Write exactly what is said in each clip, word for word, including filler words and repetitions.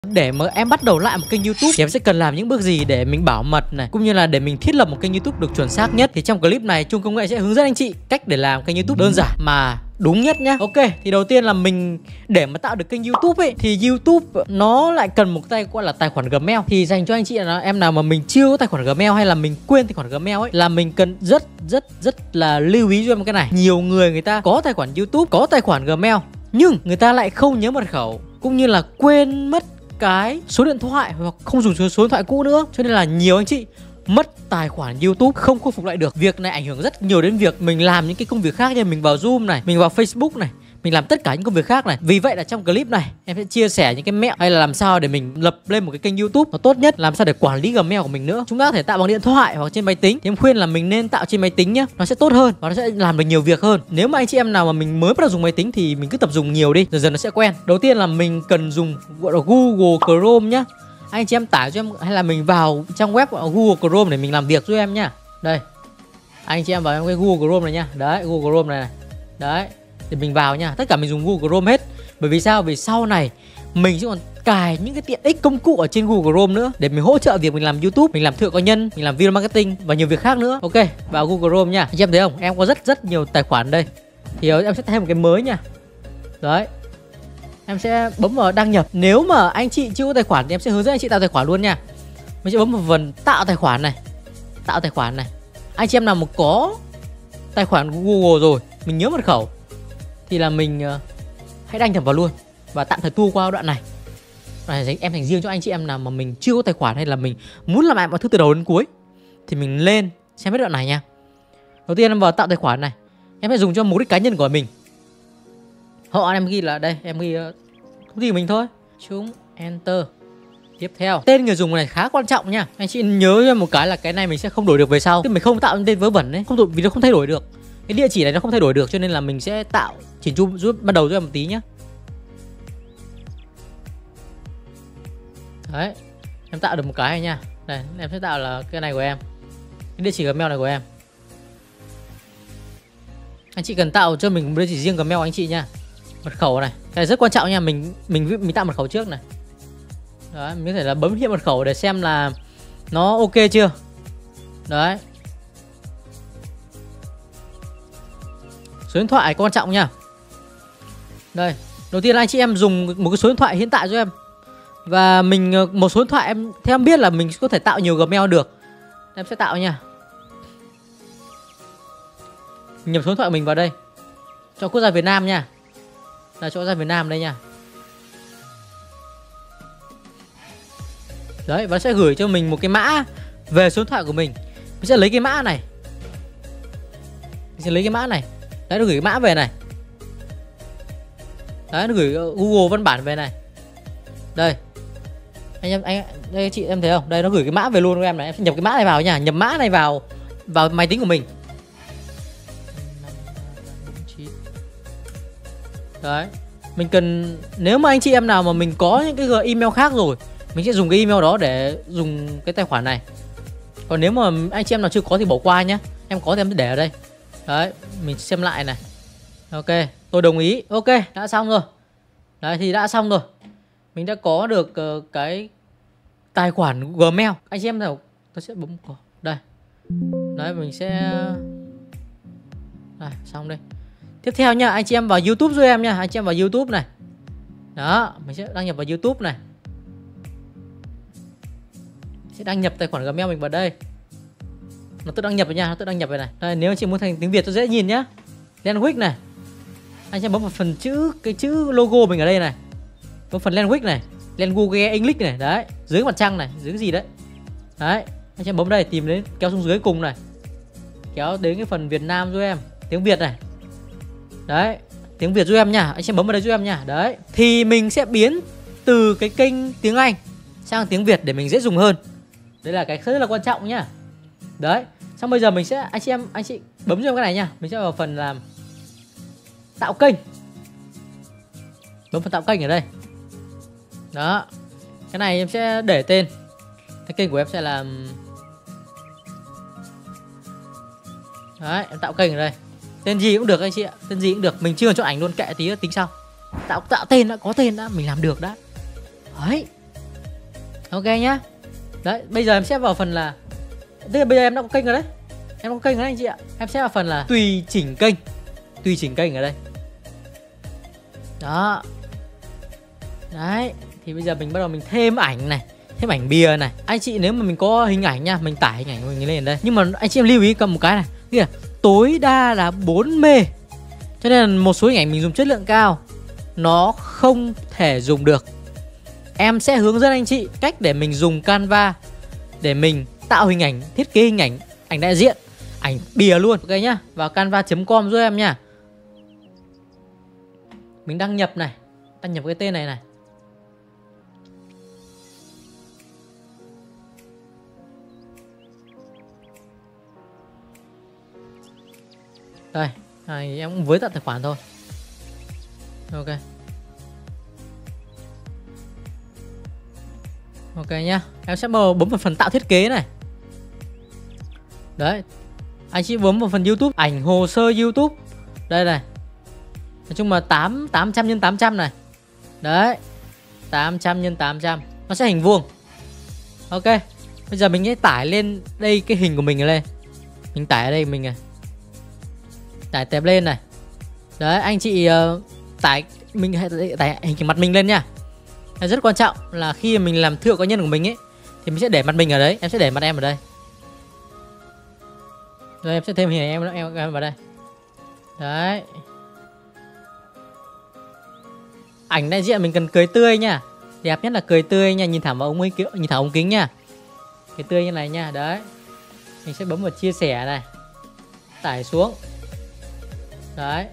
Để mà em bắt đầu lại một kênh YouTube thì em sẽ cần làm những bước gì để mình bảo mật này, cũng như là để mình thiết lập một kênh YouTube được chuẩn xác nhất. Thì trong clip này Chung Công Nghệ sẽ hướng dẫn anh chị cách để làm kênh YouTube đơn giản mà đúng nhất nhá. Ok, thì đầu tiên là mình để mà tạo được kênh YouTube ấy thì YouTube nó lại cần một tay gọi là tài khoản Gmail. Thì dành cho anh chị là em nào mà mình chưa có tài khoản Gmail hay là mình quên tài khoản Gmail ấy, là mình cần rất rất rất là lưu ý cho em cái này. Nhiều người người ta có tài khoản YouTube, có tài khoản Gmail, nhưng người ta lại không nhớ mật khẩu, cũng như là quên mất cái số điện thoại hoặc không dùng số điện thoại cũ nữa. Cho nên là nhiều anh chị mất tài khoản YouTube không khôi phục lại được. Việc này ảnh hưởng rất nhiều đến việc mình làm những cái công việc khác, như mình vào Zoom này, mình vào Facebook này, mình làm tất cả những công việc khác này. Vì vậy là trong clip này em sẽ chia sẻ những cái mẹo hay là làm sao để mình lập lên một cái kênh YouTube nó tốt nhất, làm sao để quản lý Gmail của mình nữa. Chúng ta có thể tạo bằng điện thoại hoặc trên máy tính, thì em khuyên là mình nên tạo trên máy tính nhá, nó sẽ tốt hơn và nó sẽ làm được nhiều việc hơn. Nếu mà anh chị em nào mà mình mới bắt đầu dùng máy tính thì mình cứ tập dùng nhiều đi, dần dần nó sẽ quen. Đầu tiên là mình cần dùng gọi là Google Chrome nhá. Anh chị em tải cho em, hay là mình vào trang web của Google Chrome để mình làm việc giúp em nhá. Đây, anh chị em vào cái Google Chrome này nhá. Đấy, Google Chrome này, này. Đấy, thì mình vào nha. Tất cả mình dùng Google Chrome hết. Bởi vì sao? Vì sau này mình sẽ còn cài những cái tiện ích công cụ ở trên Google Chrome nữa, để mình hỗ trợ việc mình làm YouTube, mình làm thương hiệu cá nhân, mình làm video marketing và nhiều việc khác nữa. Ok, vào Google Chrome nha. Anh chị em thấy không? Em có rất rất nhiều tài khoản đây. Thì em sẽ thêm một cái mới nha. Đấy, em sẽ bấm vào đăng nhập. Nếu mà anh chị chưa có tài khoản thì em sẽ hướng dẫn anh chị tạo tài khoản luôn nha. Mình sẽ bấm vào phần tạo tài khoản này. Tạo tài khoản này. Anh chị em nào mà có tài khoản Google rồi, mình nhớ mật khẩu, thì là mình uh, hãy đăng nhập vào luôn và tạm thời tua qua đoạn này. Này em dành riêng cho anh chị em nào mà mình chưa có tài khoản hay là mình muốn làm lại mọi thứ từ đầu đến cuối, thì mình lên xem hết đoạn này nha. Đầu tiên em vào tạo tài khoản này, em phải dùng cho mục đích cá nhân của mình. Họ em ghi là đây, em ghi uh, thông tin của mình thôi. Chúng enter. Tiếp theo, tên người dùng này khá quan trọng nha. Anh chị nhớ cho một cái là cái này mình sẽ không đổi được về sau. Tức mình không tạo tên vớ vẩn đấy, không đổi, vì nó không thay đổi được. Cái địa chỉ này nó không thay đổi được, cho nên là mình sẽ tạo chỉnh chu giúp ban đầu cho em một tí nhé. Đấy, em tạo được một cái này nha. Đây, em sẽ tạo là cái này của em, cái địa chỉ Gmail này của em. Anh chị cần tạo cho mình một địa chỉ riêng Gmail anh chị nha. Mật khẩu này, cái này rất quan trọng nha. Mình mình mình tạo mật khẩu trước này. Đấy, mình có thể là bấm hiện mật khẩu để xem là nó ok chưa. Đấy, số điện thoại quan trọng nha. Đây, đầu tiên là anh chị em dùng một cái số điện thoại hiện tại cho em. Và mình một số điện thoại em theo em biết là mình có thể tạo nhiều Gmail được. Em sẽ tạo nha. Nhập số điện thoại của mình vào đây. Cho quốc gia Việt Nam nha. Là cho quốc gia Việt Nam đây nha. Đấy, và nó sẽ gửi cho mình một cái mã về số điện thoại của mình. Mình sẽ lấy cái mã này. Mình sẽ lấy cái mã này. Đấy, nó gửi cái mã về này. Đấy, nó gửi Google văn bản về này. Đây. Anh em anh đây chị em thấy không? Đây, nó gửi cái mã về luôn của em này. Em sẽ nhập cái mã này vào nha, nhập mã này vào vào máy tính của mình. Đấy. Mình cần, nếu mà anh chị em nào mà mình có những cái email khác rồi, mình sẽ dùng cái email đó để dùng cái tài khoản này. Còn nếu mà anh chị em nào chưa có thì bỏ qua nhé. Em có thì em để ở đây. Đấy, mình xem lại này. Ok, tôi đồng ý. Ok, đã xong rồi. Đấy, thì đã xong rồi. Mình đã có được uh, cái tài khoản Gmail. Anh chị em nào, tôi sẽ bấm có đây. Đấy, mình sẽ đây, xong đây. Tiếp theo nha, anh chị em vào YouTube giúp em nha. Anh chị em vào YouTube này. Đó, mình sẽ đăng nhập vào YouTube này. Sẽ đăng nhập tài khoản Gmail mình vào đây. Nó tự đăng nhập rồi nha, nó tự đăng nhập rồi này. Đây, nếu anh chị muốn thành tiếng Việt cho dễ nhìn nhá. Language này. Anh chị bấm vào phần chữ, cái chữ logo mình ở đây này. Bấm phần language này, language English này, đấy, dưới mặt trăng này, dưới cái gì đấy. Đấy, anh chị bấm đây, tìm đến, kéo xuống dưới cùng này. Kéo đến cái phần Việt Nam giúp em, tiếng Việt này. Đấy, tiếng Việt giúp em nha, anh chị bấm vào đây giúp em nha. Đấy, thì mình sẽ biến từ cái kênh tiếng Anh sang tiếng Việt để mình dễ dùng hơn. Đấy là cái rất là quan trọng nhá. Đấy, xong bây giờ mình sẽ, anh chị em, anh chị bấm cho em cái này nha. Mình sẽ vào phần làm tạo kênh. Bấm phần tạo kênh ở đây. Đó, cái này em sẽ để tên. Cái kênh của em sẽ là, đấy, em tạo kênh ở đây. Tên gì cũng được anh chị ạ, tên gì cũng được. Mình chưa chọn ảnh luôn, kệ tí nữa tính sau. Tạo tạo tên đã, có tên đã, mình làm được đã. Đấy, Ok nhá. Đấy, bây giờ em sẽ vào phần là, tức là bây giờ em đã có kênh rồi đấy. Em có kênh rồi đấy anh chị ạ. Em sẽ vào phần là tùy chỉnh kênh. Tùy chỉnh kênh ở đây. Đó. Đấy, thì bây giờ mình bắt đầu mình thêm ảnh này, thêm ảnh bìa này. Anh chị nếu mà mình có hình ảnh nha, mình tải hình ảnh của mình lên đây. Nhưng mà anh chị em lưu ý cầm một cái này. Kìa, tối đa là bốn mê. Cho nên là một số hình ảnh mình dùng chất lượng cao nó không thể dùng được. Em sẽ hướng dẫn anh chị cách để mình dùng Canva để mình tạo hình ảnh, thiết kế hình ảnh, ảnh đại diện, ảnh bìa luôn. Ok nhá. Vào canva chấm com giúp em nha. Mình đăng nhập này, đăng nhập cái tên này này. Đây, này, em cũng với tận tài khoản thôi. Ok. Ok nhá. Em sẽ bấm vào phần tạo thiết kế này. Đấy. Anh chị bấm vào phần YouTube, ảnh hồ sơ YouTube. Đây này. Nói chung là tám tám trăm nhân tám trăm này. Đấy. tám trăm nhân tám trăm. Nó sẽ hình vuông. Ok. Bây giờ mình sẽ tải lên đây cái hình của mình lên. Mình tải ở đây mình này. Tải tẹp lên này. Đấy, anh chị uh, tải mình tải hình mặt mình lên nha. Rất quan trọng là khi mình làm thương hiệu cá nhân của mình ấy thì mình sẽ để mặt mình ở đấy. Em sẽ để mặt em ở đây. Rồi em sẽ thêm hình em em, em vào đây. Đấy. Ảnh đại diện mình cần cười tươi nha. Đẹp nhất là cười tươi nha, nhìn thẳng vào ống kính, nhìn thẳng ống kính nha. Cười tươi như này nha, đấy. Mình sẽ bấm vào chia sẻ này. Tải xuống. Đấy.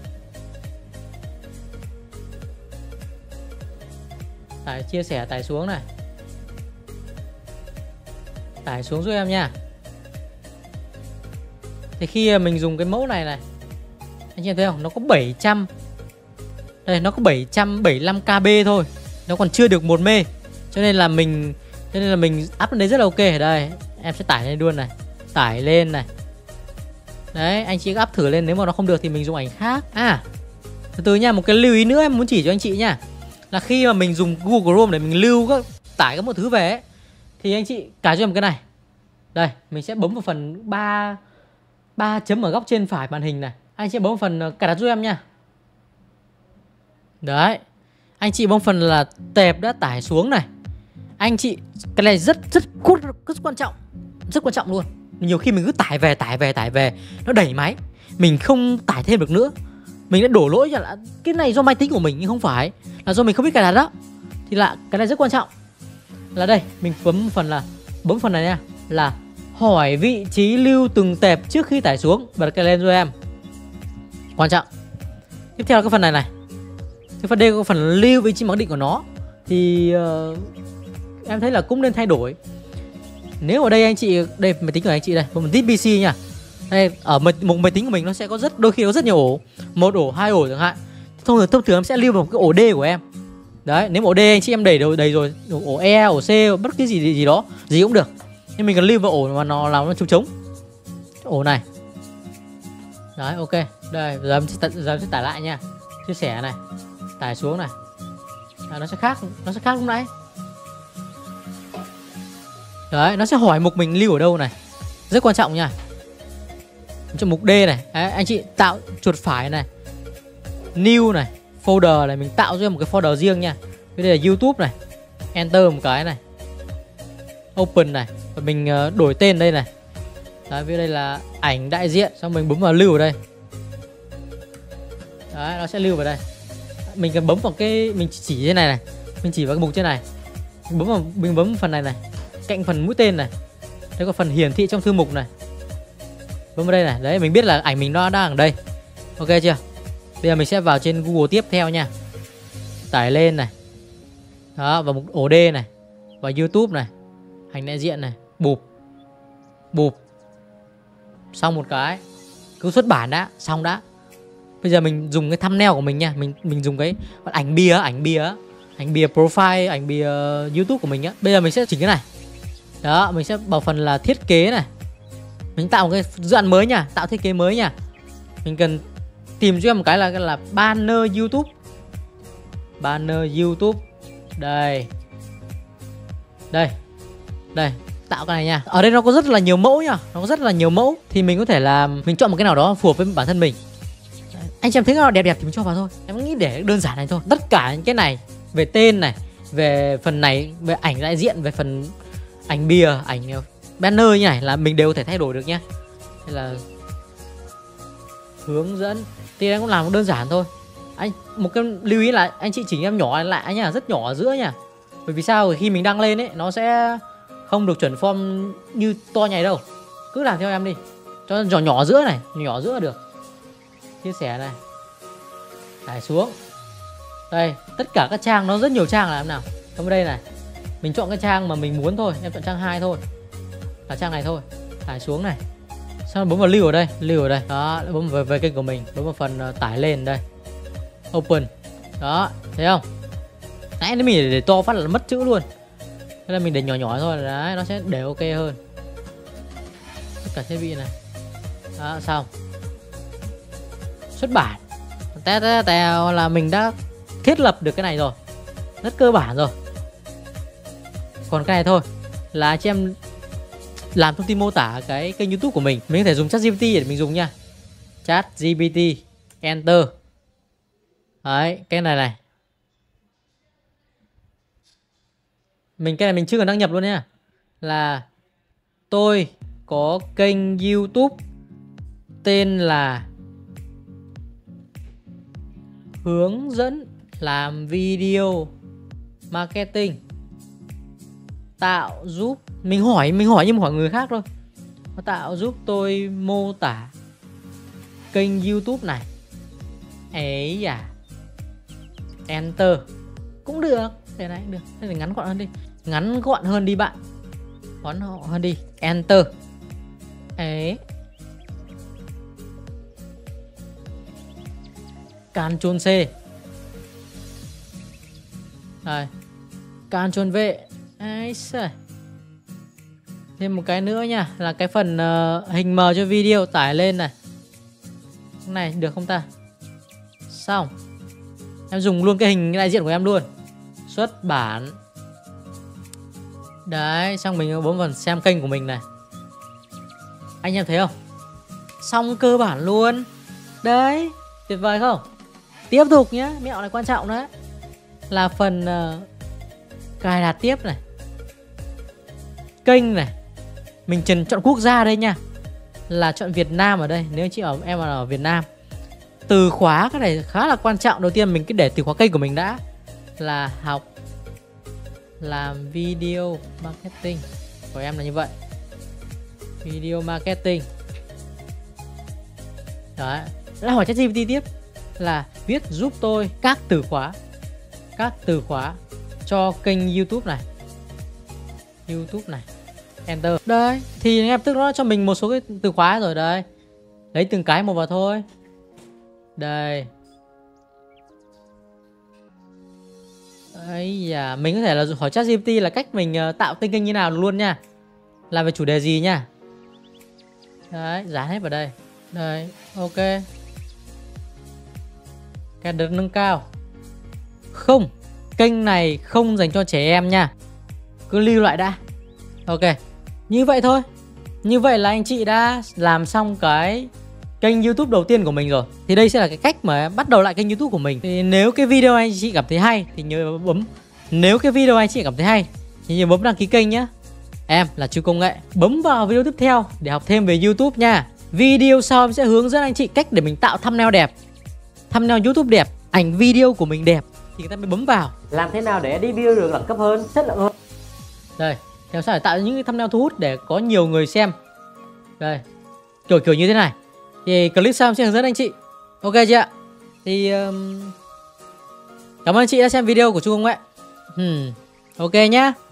Tải chia sẻ tải xuống này. Tải xuống giúp em nha. Thì khi mình dùng cái mẫu này này, anh chị thấy không? Nó có bảy trăm. Đây, nó có bảy trăm bảy mươi lăm ki bê thôi. Nó còn chưa được một mê. Cho nên là mình cho nên là mình up lên đấy rất là ok. Ở đây, em sẽ tải lên luôn này. Tải lên này. Đấy, anh chị up thử lên, nếu mà nó không được thì mình dùng ảnh khác. À, từ từ nha, một cái lưu ý nữa em muốn chỉ cho anh chị nha. Là khi mà mình dùng Google Chrome để mình lưu các tải các một thứ về ấy, thì anh chị cài cho em cái này. Đây, mình sẽ bấm vào phần ba ba chấm ở góc trên phải màn hình này. Anh chị bấm vào phần cài đặt giúp em nha. Đấy. Anh chị bấm phần là tệp đã tải xuống này. Anh chị, cái này rất rất rất, rất quan trọng. Rất quan trọng luôn. Nhiều khi mình cứ tải về tải về tải về, nó đẩy máy, mình không tải thêm được nữa. Mình đã đổ lỗi cho là cái này do máy tính của mình, nhưng không phải, là do mình không biết cài đặt đó. Thì là cái này rất quan trọng. Là đây, mình bấm phần là bấm phần này nha, là hỏi vị trí lưu từng tệp trước khi tải xuống. Bật cái lên cho em. Quan trọng. Tiếp theo là cái phần này này. Cái phần đây có phần lưu vị trí mặc định của nó. Thì uh, em thấy là cũng nên thay đổi. Nếu ở đây anh chị, đây máy tính của anh chị đây, một tít pê xê nha. Đây, ở một, một máy tính của mình nó sẽ có rất, đôi khi có rất nhiều ổ, một ổ, hai ổ chẳng hạn. Thông thường thông thường em sẽ lưu vào một cái ổ D của em. Đấy, nếu mà ổ D anh chị em đầy đầy rồi, ổ E, ổ C, bất cứ gì gì đó, gì cũng được. Nhưng mình cần lưu vào ổ mà nó làm nó trống trống. Ổ này. Đấy, ok. Đây, giờ em sẽ, giờ em sẽ tải lại nha. Chia sẻ này, tải xuống này. À, nó sẽ khác, nó sẽ khác lúc nãy. Đấy, nó sẽ hỏi mục mình lưu ở đâu này. Rất quan trọng nha. Trong mục D này, đấy, anh chị tạo chuột phải này, new này, folder này, mình tạo ra một cái folder riêng nha. Đây là YouTube này, enter một cái này, open này, và mình đổi tên đây này. Đấy, với đây là ảnh đại diện, xong mình bấm vào lưu ở đây. Đấy, nó sẽ lưu vào đây. Mình cần bấm vào cái, mình chỉ trên này này, mình chỉ vào cái mục trên này, mình bấm vào, mình bấm vào phần này này, cạnh phần mũi tên này. Đây có phần hiển thị trong thư mục này. Bấm vào đây này, đấy mình biết là ảnh mình nó đang ở đây. Ok chưa? Bây giờ mình sẽ vào trên Google tiếp theo nha. Tải lên này. Đó, vào mục ổ D này, vào YouTube này, ảnh đại diện này, bụp. Bụp. Xong một cái. Cứ xuất bản đã, xong đã. Bây giờ mình dùng cái thumbnail của mình nha, mình mình dùng cái ảnh bìa, ảnh bìa, ảnh bìa profile, ảnh bìa YouTube của mình á. Bây giờ mình sẽ chỉnh cái này. Đó, mình sẽ vào phần là thiết kế này. Mình tạo một cái dự án mới nha, tạo thiết kế mới nha. Mình cần tìm cho em một cái là là banner YouTube. Banner YouTube. Đây. Đây. Đây, tạo cái này nha. Ở đây nó có rất là nhiều mẫu nha. Nó có rất là nhiều mẫu. Thì mình có thể là mình chọn một cái nào đó phù hợp với bản thân mình. Anh chị em thấy cái nào đẹp đẹp thì mình cho vào thôi. Em nghĩ để đơn giản này thôi. Tất cả những cái này, về tên này, về phần này, về ảnh đại diện, về phần ảnh bìa, ảnh banner như này là mình đều có thể thay đổi được nhá. Đây là hướng dẫn. Thì em cũng làm đơn giản thôi. Anh một cái lưu ý là anh chị chỉnh em nhỏ lại nha, rất nhỏ ở giữa nha. Bởi vì sao? Khi mình đăng lên ấy nó sẽ không được chuẩn form như to nhảy đâu. Cứ làm theo em đi. Cho nhỏ nhỏ giữa này, nhỏ giữa được. Chia sẻ này. Tải xuống. Đây, tất cả các trang nó rất nhiều trang là em nào. Trong đây này. Mình chọn cái trang mà mình muốn thôi, em chọn trang hai thôi. Là trang này thôi. Tải xuống này. Sau đó bấm vào lưu ở đây, lưu ở đây. Đó, bấm về, về kênh của mình, bấm vào phần uh, tải lên đây. Open. Đó, thấy không? Nãy nếu mình để, để to phát là mất chữ luôn. Thế là mình để nhỏ nhỏ thôi, đấy, nó sẽ để ok hơn. Tất cả thiết bị này. Đó, xong. Xuất bản. Té té té là mình đã thiết lập được cái này rồi. Rất cơ bản rồi. Còn cái này thôi là chị em làm thông tin mô tả cái kênh YouTube của mình. Mình có thể dùng ChatGPT để mình dùng nha. ChatGPT Enter. Đấy, cái này này. Mình cái này mình chưa cần đăng nhập luôn nha. Là tôi có kênh YouTube tên là hướng dẫn làm video marketing. Tạo giúp mình hỏi mình hỏi như một hỏi người khác thôi. Tạo giúp tôi mô tả kênh YouTube này. Ấy à. Enter. Cũng được. Thế này cũng được. Thế thì ngắn gọn hơn đi. Ngắn gọn hơn đi bạn. Ngắn gọn hơn đi. Enter. Ấy. Ctrl C. Đây. Ctrl V. Ấy xài. Thêm một cái nữa nha, là cái phần uh, hình mờ cho video tải lên này. Cái này được không ta? Xong. Em dùng luôn cái hình đại diện của em luôn. Xuất bản. Đấy, xong mình bấm vào xem kênh của mình này. Anh em thấy không? Xong cơ bản luôn. Đấy, tuyệt vời không? Tiếp tục nhá, mẹo này quan trọng đấy. Là phần uh, cài đặt tiếp này. Kênh này. Mình chọn chọn quốc gia đây nha. Là chọn Việt Nam ở đây. Nếu chị ở em ở Việt Nam. Từ khóa cái này khá là quan trọng. Đầu tiên mình cứ để từ khóa kênh của mình đã. Là học làm video marketing. Của em là như vậy. Video marketing. Đấy. Lại hỏi ChatGPT tiếp. Là viết giúp tôi các từ khóa. Các từ khóa cho kênh YouTube này. YouTube này. Enter. Đấy. Thì em tức nó cho mình một số cái từ khóa rồi đây. Lấy từng cái một vào thôi. Đây. Ấy da, mình có thể là hỏi ChatGPT là cách mình tạo tên kênh như nào luôn nha. Làm về chủ đề gì nha. Đấy, dán hết vào đây. Đây, ok. Cái được nâng cao. Không, kênh này không dành cho trẻ em nha. Cứ lưu lại đã. Ok, như vậy thôi. Như vậy là anh chị đã làm xong cái kênh YouTube đầu tiên của mình rồi. Thì đây sẽ là cái cách mà bắt đầu lại kênh YouTube của mình. Thì nếu cái video anh chị cảm thấy hay thì nhớ bấm. Nếu cái video anh chị cảm thấy hay thì nhớ bấm đăng ký kênh nhé. Em là Chu Công Nghệ. Bấm vào video tiếp theo để học thêm về YouTube nha. Video sau em sẽ hướng dẫn anh chị cách để mình tạo thumbnail đẹp, thumbnail YouTube đẹp, ảnh video của mình đẹp thì người ta mới bấm vào. Làm thế nào để edit video được đẳng cấp hơn, chất lượng hơn. Đây, theo sao để tạo những cái thumbnail thu hút để có nhiều người xem. Đây, kiểu kiểu như thế này. Thì clip sau em sẽ hướng dẫn anh chị. Ok chưa ạ? Thì um... cảm ơn chị đã xem video của Chu Công Nghệ. hmm. Ok nhá.